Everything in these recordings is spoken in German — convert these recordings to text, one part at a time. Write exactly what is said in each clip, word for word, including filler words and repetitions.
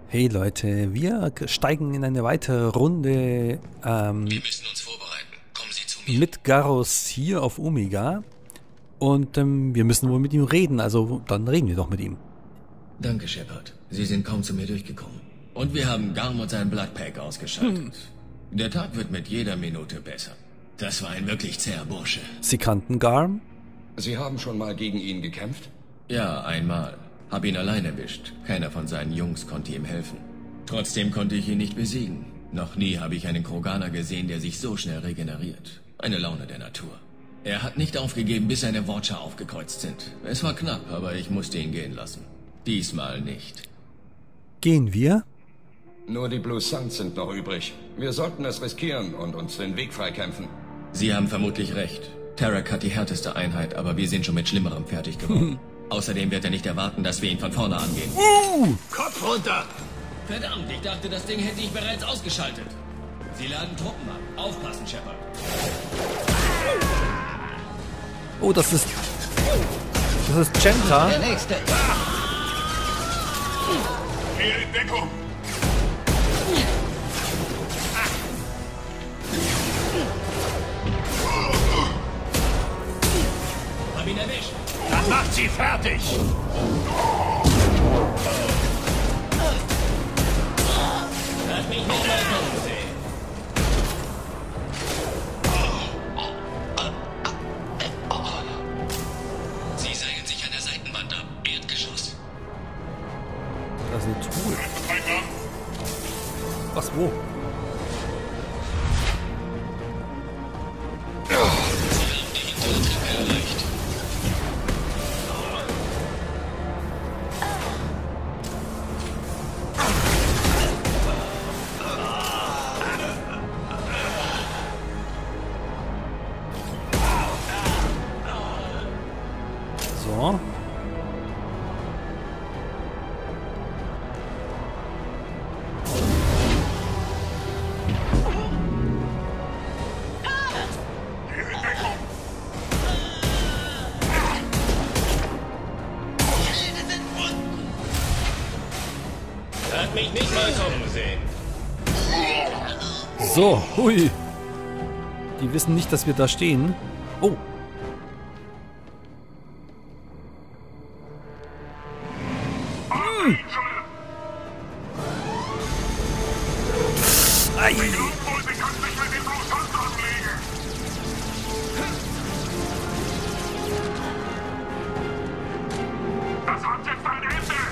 Hey Leute, wir steigen in eine weitere Runde ähm, wir müssen uns vorbereiten. Kommen Sie zu mir. mit Garrus hier auf Omega. Und ähm, wir müssen wohl mit ihm reden, also dann reden wir doch mit ihm. Danke, Shepard. Sie sind kaum zu mir durchgekommen. Und wir haben Garm und sein Bloodpack ausgeschaltet. Hm. Der Tag wird mit jeder Minute besser. Das war ein wirklich zäher Bursche. Sie kannten Garm? Sie haben schon mal gegen ihn gekämpft? Ja, einmal. Hab ihn allein erwischt. Keiner von seinen Jungs konnte ihm helfen. Trotzdem konnte ich ihn nicht besiegen. Noch nie habe ich einen Kroganer gesehen, der sich so schnell regeneriert. Eine Laune der Natur. Er hat nicht aufgegeben, bis seine Watcher aufgekreuzt sind. Es war knapp, aber ich musste ihn gehen lassen. Diesmal nicht. Gehen wir? Nur die Blue Suns sind noch übrig. Wir sollten es riskieren und uns den Weg freikämpfen. Sie haben vermutlich recht. Tarak hat die härteste Einheit, aber wir sind schon mit Schlimmerem fertig geworden. Außerdem wird er nicht erwarten, dass wir ihn von vorne angehen. Uh! Kopf runter! Verdammt, ich dachte, das Ding hätte ich bereits ausgeschaltet. Sie laden Truppen an. Aufpassen, Shepard. Oh, das ist... Das ist Genta. Der nächste. Hier in Deckung! Hab ihn erwischt. Dann macht sie fertig! Lass mich nicht mal kommen sehen. Sie seilen sich an der Seitenwand ab. Erdgeschoss. Das ist eine Truhe. Eingang! Was, wo? Sie haben die hintere Treppe erreicht. So. Hier in Deckung! Hat mich nicht mal kommen sehen. So, hui. Die wissen nicht, dass wir da stehen. Oh. Ei. Blutpulse kann sich mit den Blue Suns anlegen! Das hat jetzt ein Ende!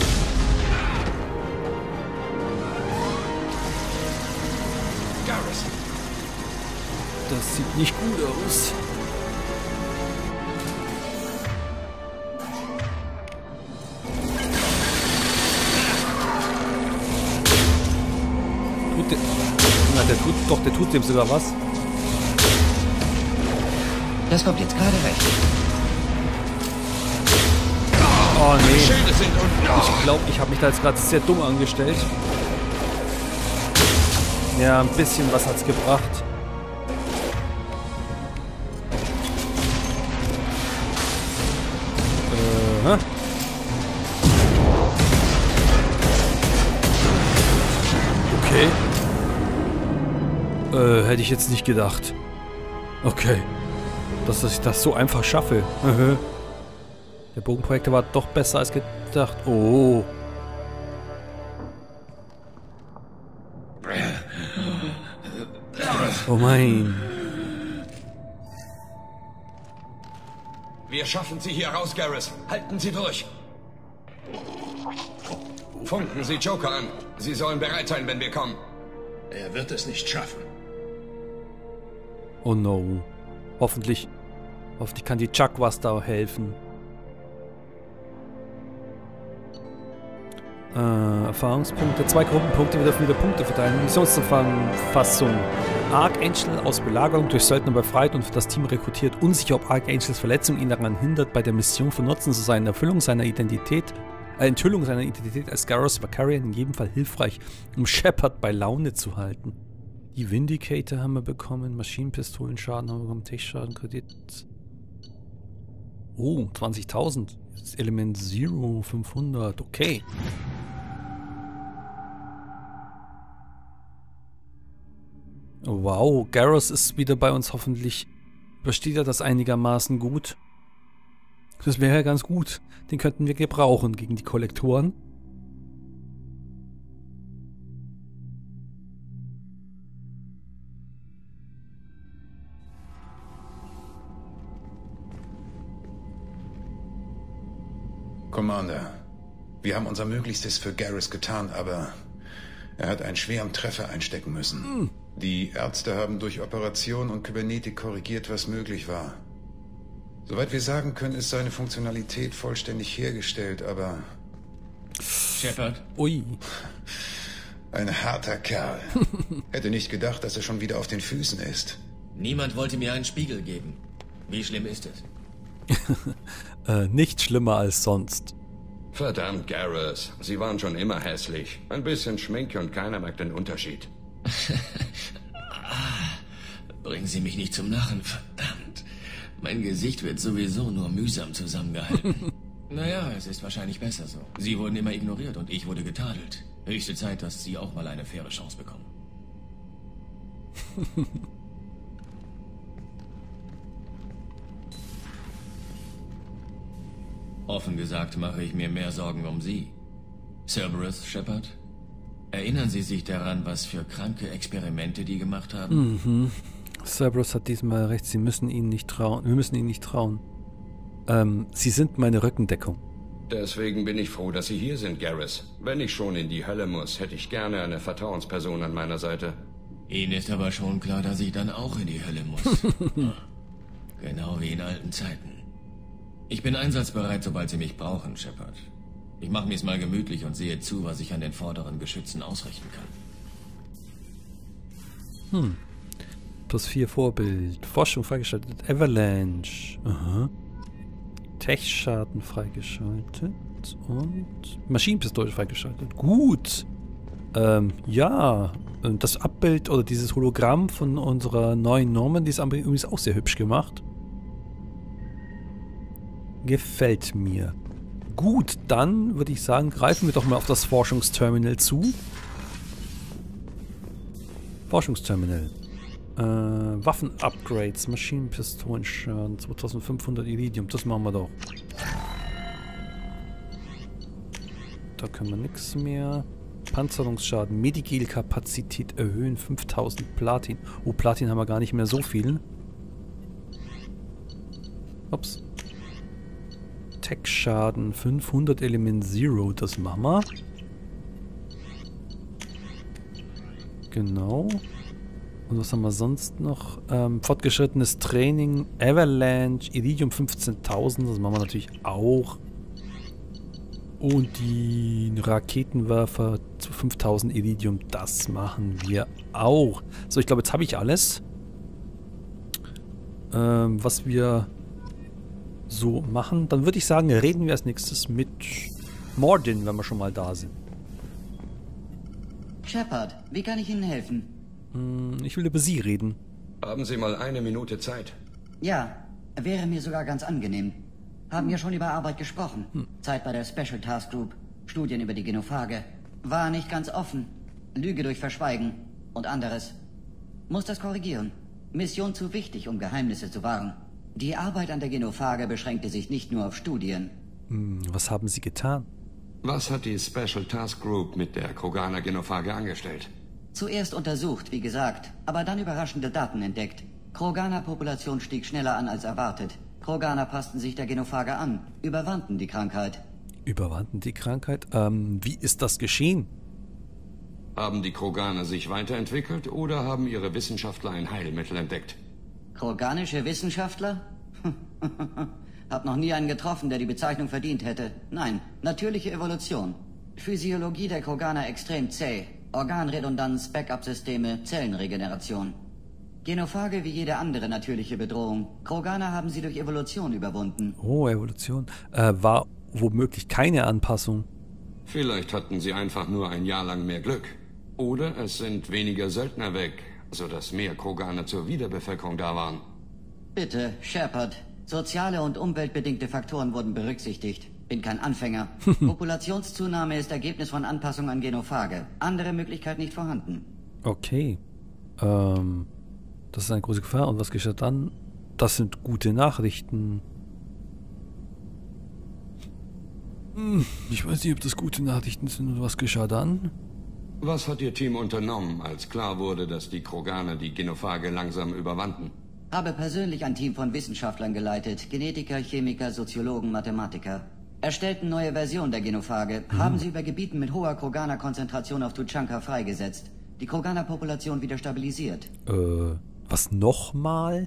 Garrus, Das sieht nicht gut aus. Tut der, na, der tut doch, der tut dem sogar was. Das kommt jetzt gerade recht. Oh nee, Schilde sind unten. ich glaube, ich habe mich da jetzt gerade sehr dumm angestellt. Ja, ein bisschen was hat's gebracht. Äh, hä? Okay. Äh, hätte ich jetzt nicht gedacht. Okay. Dass ich das so einfach schaffe. Der Bogenprojektor war doch besser als gedacht. Oh. Oh mein. Wir schaffen sie hier raus, Garrus. Halten Sie durch. Funken Sie Joker an. Sie sollen bereit sein, wenn wir kommen. Er wird es nicht schaffen. Oh no. Hoffentlich. Hoffentlich kann die Chakwas da helfen. Äh, Erfahrungspunkte. Zwei Gruppenpunkte. Wir dürfen wieder Punkte verteilen. Missionszusammenfassung. Archangel aus Belagerung durch Söldner befreit und für das Team rekrutiert. Unsicher, ob Archangels Verletzung ihn daran hindert, bei der Mission von Nutzen zu sein. Erfüllung seiner Identität, äh, Enthüllung seiner Identität als Garrus Vakarian in jedem Fall hilfreich, um Shepard bei Laune zu halten. Die Vindicator haben wir bekommen. Maschinenpistolenschaden haben wir bekommen. Tech-Schaden, Kredit. Oh, zwanzigtausend. Element Zero, fünfhundert. Okay. Wow, Garrus ist wieder bei uns, hoffentlich übersteht er das einigermaßen gut. Das wäre ja ganz gut. Den könnten wir gebrauchen gegen die Kollektoren. Commander, wir haben unser Möglichstes für Garrus getan, aber er hat einen schweren Treffer einstecken müssen. Mm. Die Ärzte haben durch Operation und Kybernetik korrigiert, was möglich war. Soweit wir sagen können, ist seine Funktionalität vollständig hergestellt, aber... Shepard? Ui. Ein harter Kerl. Hätte nicht gedacht, dass er schon wieder auf den Füßen ist. Niemand wollte mir einen Spiegel geben. Wie schlimm ist es? äh, nicht schlimmer als sonst. Verdammt, Garrus. Sie waren schon immer hässlich. Ein bisschen Schminke und keiner merkt den Unterschied. Bringen Sie mich nicht zum Lachen, verdammt. Mein Gesicht wird sowieso nur mühsam zusammengehalten. Naja, es ist wahrscheinlich besser so. Sie wurden immer ignoriert und ich wurde getadelt. Höchste Zeit, dass Sie auch mal eine faire Chance bekommen. Offen gesagt mache ich mir mehr Sorgen um Sie. Cerberus, Shepard? Erinnern Sie sich daran, was für kranke Experimente die gemacht haben? Mhm. Cerberus hat diesmal recht, Sie müssen ihnen nicht trauen. Wir müssen ihnen nicht trauen. Ähm, Sie sind meine Rückendeckung. Deswegen bin ich froh, dass Sie hier sind, Garrus. Wenn ich schon in die Hölle muss, hätte ich gerne eine Vertrauensperson an meiner Seite. Ihnen ist aber schon klar, dass ich dann auch in die Hölle muss. Genau wie in alten Zeiten. Ich bin einsatzbereit, sobald Sie mich brauchen, Shepard. Ich mache mir's mal gemütlich und sehe zu, was ich an den vorderen Geschützen ausrichten kann. Hm. Plus vier Vorbild. Forschung freigeschaltet. Avalanche. Aha. Tech-Schaden freigeschaltet. Und Maschinenpistole freigeschaltet. Gut. Ähm, ja. Das Abbild oder dieses Hologramm von unserer neuen Norman, die ist übrigens auch sehr hübsch gemacht. Gefällt mir. Gut, dann würde ich sagen, greifen wir doch mal auf das Forschungsterminal zu. Forschungsterminal. Äh, Waffen-Upgrades, Maschinenpistolenschaden, zweitausendfünfhundert Iridium, das machen wir doch. Da können wir nichts mehr. Panzerungsschaden, Medigel-Kapazität erhöhen, fünftausend Platin. Oh, Platin haben wir gar nicht mehr so viel. Ups. Tech-Schaden, fünfhundert Element Zero, das machen wir. Genau. Und was haben wir sonst noch? Ähm, fortgeschrittenes Training, Avalanche, Iridium fünfzehntausend, das machen wir natürlich auch. Und die Raketenwerfer zu fünftausend Iridium, das machen wir auch. So, ich glaube, jetzt habe ich alles. Ähm, was wir so machen. Dann würde ich sagen, reden wir als nächstes mit Mordin, wenn wir schon mal da sind. Shepard, wie kann ich Ihnen helfen? Ich will über Sie reden. Haben Sie mal eine Minute Zeit? Ja, wäre mir sogar ganz angenehm. Haben ja schon über Arbeit gesprochen. Hm. Zeit bei der Special Task Group, Studien über die Genophage. War nicht ganz offen. Lüge durch Verschweigen und anderes. Muss das korrigieren. Mission zu wichtig, um Geheimnisse zu wahren. Die Arbeit an der Genophage beschränkte sich nicht nur auf Studien. Hm, was haben Sie getan? Was hat die Special Task Group mit der Kroganer Genophage angestellt? Zuerst untersucht, wie gesagt, aber dann überraschende Daten entdeckt. Kroganer-Population stieg schneller an als erwartet. Kroganer passten sich der Genophage an, überwanden die Krankheit. Überwanden die Krankheit? Ähm, wie ist das geschehen? Haben die Kroganer sich weiterentwickelt oder haben ihre Wissenschaftler ein Heilmittel entdeckt? Kroganische Wissenschaftler? Hab noch nie einen getroffen, der die Bezeichnung verdient hätte. Nein, natürliche Evolution. Physiologie der Kroganer extrem zäh. Organredundanz, Backup-Systeme, Zellenregeneration. Genophage wie jede andere natürliche Bedrohung. Kroganer haben sie durch Evolution überwunden. Oh, Evolution. Äh, war womöglich keine Anpassung. Vielleicht hatten sie einfach nur ein Jahr lang mehr Glück. Oder es sind weniger Söldner weg, sodass mehr Kroganer zur Wiederbevölkerung da waren. Bitte, Shepard. Soziale und umweltbedingte Faktoren wurden berücksichtigt. Bin kein Anfänger. Populationszunahme ist Ergebnis von Anpassung an Genophage. Andere Möglichkeit nicht vorhanden. Okay. Ähm, das ist eine große Gefahr. Und was geschah dann? Das sind gute Nachrichten. Hm, ich weiß nicht, ob das gute Nachrichten sind. Und was geschah dann? Was hat Ihr Team unternommen, als klar wurde, dass die Kroganer die Genophage langsam überwanden? Habe persönlich ein Team von Wissenschaftlern geleitet. Genetiker, Chemiker, Soziologen, Mathematiker. Erstellten neue Versionen der Genophage. Mhm. Haben sie über Gebieten mit hoher Kroganer-Konzentration auf Tuchanka freigesetzt. Die Kroganer-Population wieder stabilisiert. Äh, was nochmal?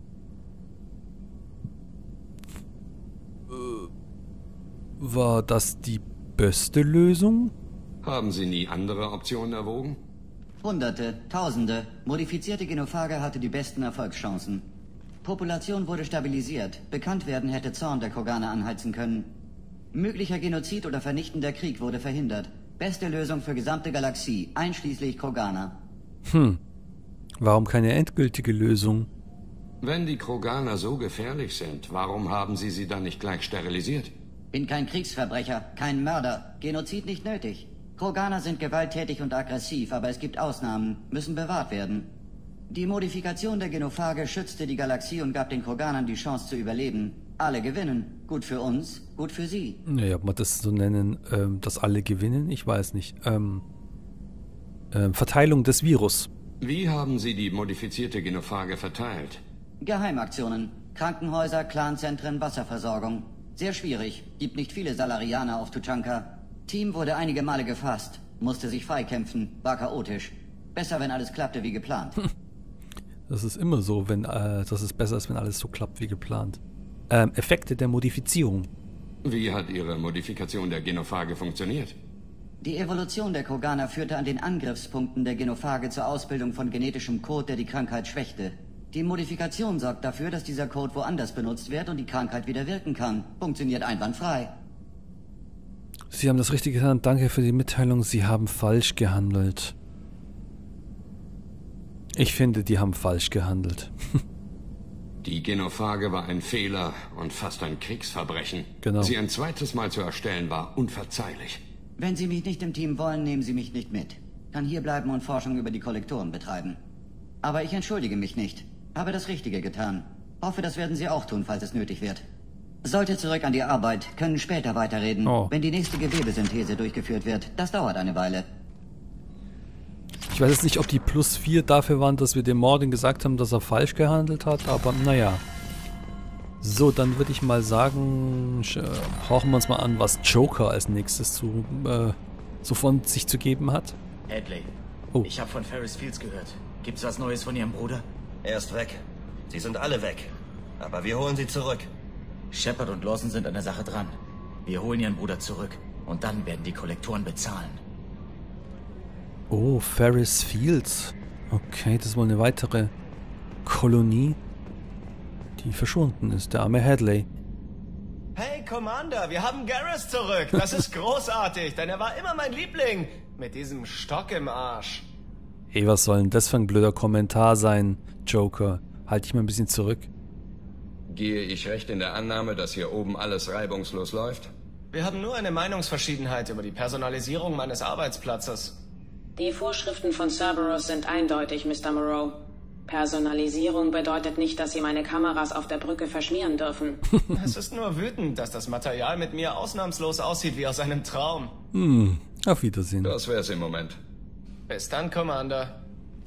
Äh, war das die beste Lösung? Haben Sie nie andere Optionen erwogen? Hunderte, Tausende. Modifizierte Genophage hatte die besten Erfolgschancen. Population wurde stabilisiert. Bekannt werden hätte Zorn der Kroganer anheizen können. Möglicher Genozid oder vernichtender Krieg wurde verhindert. Beste Lösung für gesamte Galaxie, einschließlich Kroganer. Hm. Warum keine endgültige Lösung? Wenn die Kroganer so gefährlich sind, warum haben Sie sie dann nicht gleich sterilisiert? Bin kein Kriegsverbrecher, kein Mörder. Genozid nicht nötig. Kroganer sind gewalttätig und aggressiv, aber es gibt Ausnahmen, müssen bewahrt werden. Die Modifikation der Genophage schützte die Galaxie und gab den Kroganern die Chance zu überleben. Alle gewinnen. Gut für uns, gut für sie. Naja, ob man das so nennen, ähm, dass alle gewinnen, ich weiß nicht. Ähm, ähm, Verteilung des Virus. Wie haben Sie die modifizierte Genophage verteilt? Geheimaktionen. Krankenhäuser, Clanzentren, Wasserversorgung. Sehr schwierig. Gibt nicht viele Salarianer auf Tuchanka. Team wurde einige Male gefasst. Musste sich freikämpfen. War chaotisch. Besser, wenn alles klappte wie geplant. Das ist immer so, wenn äh, das ist besser, als wenn alles so klappt wie geplant. Ähm, Effekte der Modifizierung. Wie hat Ihre Modifikation der Genophage funktioniert? Die Evolution der Kroganer führte an den Angriffspunkten der Genophage zur Ausbildung von genetischem Code, der die Krankheit schwächte. Die Modifikation sorgt dafür, dass dieser Code woanders benutzt wird und die Krankheit wieder wirken kann. Funktioniert einwandfrei. Sie haben das Richtige getan. Danke für die Mitteilung. Sie haben falsch gehandelt. Ich finde, die haben falsch gehandelt. Die Genophage war ein Fehler und fast ein Kriegsverbrechen. Genau. Sie ein zweites Mal zu erstellen war unverzeihlich. Wenn Sie mich nicht im Team wollen, nehmen Sie mich nicht mit. Kann hier bleiben und Forschung über die Kollektoren betreiben. Aber ich entschuldige mich nicht. Habe das Richtige getan. Hoffe, das werden Sie auch tun, falls es nötig wird. Sollte zurück an die Arbeit, können später weiterreden, oh. wenn die nächste Gewebesynthese durchgeführt wird. Das dauert eine Weile. Ich weiß jetzt nicht, ob die plus vier dafür waren, dass wir dem Morden gesagt haben, dass er falsch gehandelt hat, aber naja. So, dann würde ich mal sagen, äh, horchen wir uns mal an, was Joker als nächstes zu, äh, so von sich zu geben hat. Hadley, oh. ich habe von Ferris Fields gehört. Gibt's was Neues von Ihrem Bruder? Er ist weg. Sie sind alle weg. Aber wir holen sie zurück. Shepard und Lawson sind an der Sache dran. Wir holen Ihren Bruder zurück. Und dann werden die Kollektoren bezahlen. Oh, Ferris Fields. Okay, das ist wohl eine weitere Kolonie, die verschwunden ist. Der arme Hadley. Hey, Commander, wir haben Garrus zurück. Das ist großartig, denn er war immer mein Liebling. Mit diesem Stock im Arsch. Hey, was soll denn das für ein blöder Kommentar sein, Joker? Halt dich mal ein bisschen zurück. Gehe ich recht in der Annahme, dass hier oben alles reibungslos läuft? Wir haben nur eine Meinungsverschiedenheit über die Personalisierung meines Arbeitsplatzes. Die Vorschriften von Cerberus sind eindeutig, Mister Moreau. Personalisierung bedeutet nicht, dass Sie meine Kameras auf der Brücke verschmieren dürfen. Es ist nur wütend, dass das Material mit mir ausnahmslos aussieht wie aus einem Traum. Hm, auf Wiedersehen. Das wär's im Moment. Bis dann, Commander.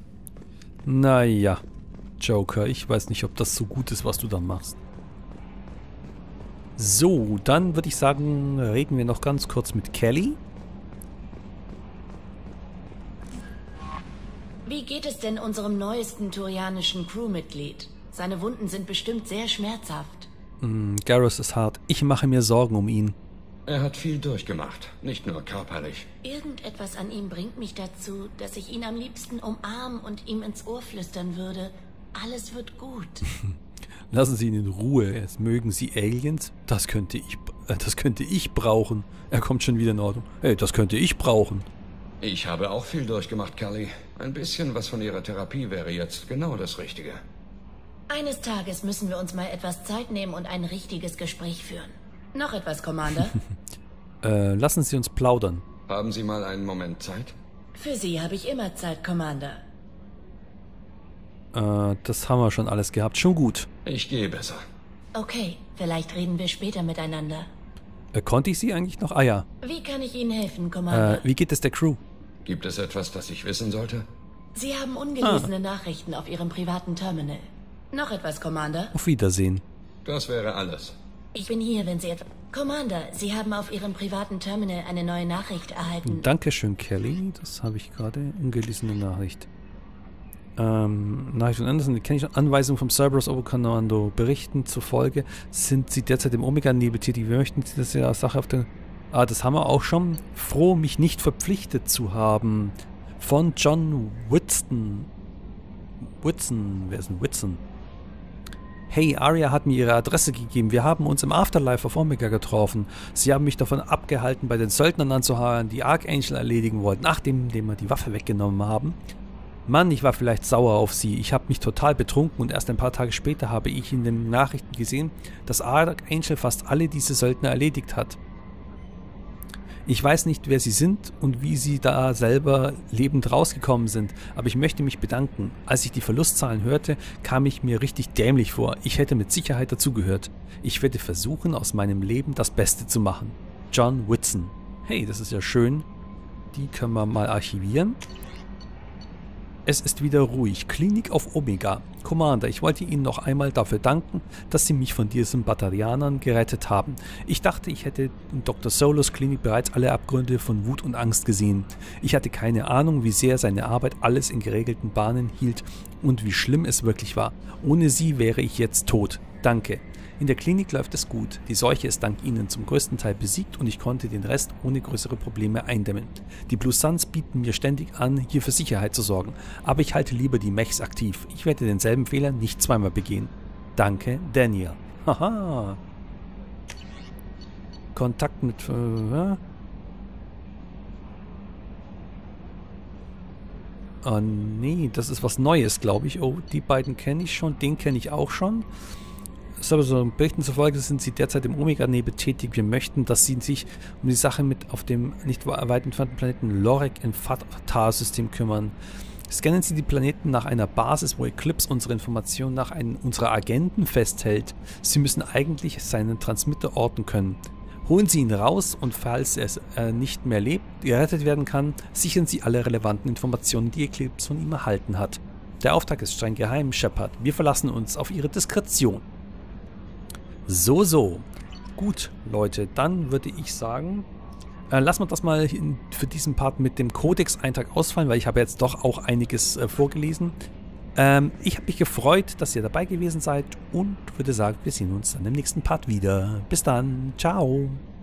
Naja, Joker, ich weiß nicht, ob das so gut ist, was du da machst. So, dann würde ich sagen, reden wir noch ganz kurz mit Kelly. Wie geht es denn unserem neuesten turianischen Crewmitglied? Seine Wunden sind bestimmt sehr schmerzhaft. Mm, Garrus ist hart. Ich mache mir Sorgen um ihn. Er hat viel durchgemacht, nicht nur körperlich. Irgendetwas an ihm bringt mich dazu, dass ich ihn am liebsten umarmen und ihm ins Ohr flüstern würde. Alles wird gut. Lassen Sie ihn in Ruhe. Es mögen Sie Aliens? Das könnte ich, äh, das könnte ich brauchen. Er kommt schon wieder in Ordnung. Hey, das könnte ich brauchen. Ich habe auch viel durchgemacht, Kelly. Ein bisschen was von Ihrer Therapie wäre jetzt genau das Richtige. Eines Tages müssen wir uns mal etwas Zeit nehmen und ein richtiges Gespräch führen. Noch etwas, Commander? äh, lassen Sie uns plaudern. Haben Sie mal einen Moment Zeit? Für Sie habe ich immer Zeit, Commander. Äh, das haben wir schon alles gehabt. Schon gut. Ich gehe besser. Okay, vielleicht reden wir später miteinander. Äh, konnte ich Sie eigentlich noch? Ah ja. Wie kann ich Ihnen helfen, Commander? Äh, wie geht es der Crew? Gibt es etwas, das ich wissen sollte? Sie haben ungelesene ah. Nachrichten auf Ihrem privaten Terminal. Noch etwas, Commander? Auf Wiedersehen. Das wäre alles. Ich bin hier, wenn Sie etwas... Commander, Sie haben auf Ihrem privaten Terminal eine neue Nachricht erhalten. Dankeschön, Kelly. Das habe ich gerade. Ungelesene Nachricht. Ähm, Nachricht von Anderson. Die kenne ich schon. Anweisung vom Cerberus Oberkommando. Berichten zufolge sind Sie derzeit im Omega-Nebel tätig. Wir möchten Sie das ja als Sache auf der... Ah, das haben wir auch schon. Froh, mich nicht verpflichtet zu haben. Von John Whitson. Whitson. Wer ist denn Whitson? Hey, Arya hat mir ihre Adresse gegeben. Wir haben uns im Afterlife auf Omega getroffen. Sie haben mich davon abgehalten, bei den Söldnern anzuheuern, die Archangel erledigen wollten, nachdem wir die Waffe weggenommen haben. Mann, ich war vielleicht sauer auf sie. Ich habe mich total betrunken und erst ein paar Tage später habe ich in den Nachrichten gesehen, dass Archangel fast alle diese Söldner erledigt hat. Ich weiß nicht, wer sie sind und wie sie da selber lebend rausgekommen sind, aber ich möchte mich bedanken. Als ich die Verlustzahlen hörte, kam ich mir richtig dämlich vor. Ich hätte mit Sicherheit dazugehört. Ich werde versuchen, aus meinem Leben das Beste zu machen. John Whitson. Hey, das ist ja schön. Die können wir mal archivieren. Es ist wieder ruhig. Klinik auf Omega. Commander, ich wollte Ihnen noch einmal dafür danken, dass Sie mich von diesen Batarianern gerettet haben. Ich dachte, ich hätte in Doktor Solos Klinik bereits alle Abgründe von Wut und Angst gesehen. Ich hatte keine Ahnung, wie sehr seine Arbeit alles in geregelten Bahnen hielt und wie schlimm es wirklich war. Ohne Sie wäre ich jetzt tot. Danke. In der Klinik läuft es gut. Die Seuche ist dank Ihnen zum größten Teil besiegt und ich konnte den Rest ohne größere Probleme eindämmen. Die Blue Suns bieten mir ständig an, hier für Sicherheit zu sorgen, aber ich halte lieber die Mechs aktiv. Ich werde denselben Fehler nicht zweimal begehen. Danke, Daniel. Haha. Kontakt mit... Äh, oh nee, das ist was Neues, glaube ich. Oh, die beiden kenne ich schon, den kenne ich auch schon. Aber so Berichten zufolge sind sie derzeit im Omega-Nebel tätig. Wir möchten, dass sie sich um die Sache mit auf dem nicht weit entfernten Planeten Lorek im Fatah-System kümmern. Scannen Sie die Planeten nach einer Basis, wo Eclipse unsere Informationen nach einem unserer Agenten festhält. Sie müssen eigentlich seinen Transmitter orten können. Holen Sie ihn raus und falls er äh, nicht mehr lebt, gerettet werden kann, sichern Sie alle relevanten Informationen, die Eclipse von ihm erhalten hat. Der Auftrag ist streng geheim, Shepard. Wir verlassen uns auf Ihre Diskretion. So, so. Gut, Leute, dann würde ich sagen, äh, lassen wir das mal in, für diesen Part mit dem Codex-Eintrag ausfallen, weil ich habe jetzt doch auch einiges äh, vorgelesen. Ähm, ich habe mich gefreut, dass ihr dabei gewesen seid und würde sagen, wir sehen uns dann im nächsten Part wieder. Bis dann, ciao.